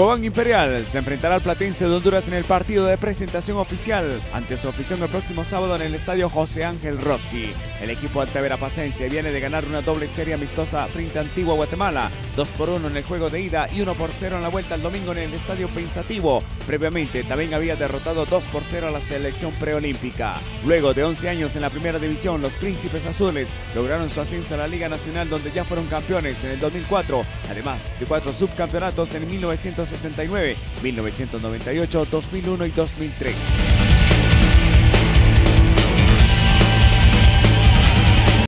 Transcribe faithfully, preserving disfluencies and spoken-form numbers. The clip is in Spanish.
Cobán Imperial se enfrentará al Platense de Honduras en el partido de presentación oficial ante su afición el próximo sábado en el estadio José Ángel Rossi. El equipo altaverapacense viene de ganar una doble serie amistosa frente a Antigua Guatemala, dos por uno en el juego de ida y uno por cero en la vuelta el domingo en el estadio Pensativo. Previamente también había derrotado dos por cero a la selección preolímpica. Luego de once años en la primera división, los Príncipes Azules lograron su ascenso a la Liga Nacional, donde ya fueron campeones en el dos mil cuatro, además de cuatro subcampeonatos en mil novecientos setenta y nueve, mil novecientos noventa y ocho, dos mil uno y dos mil tres.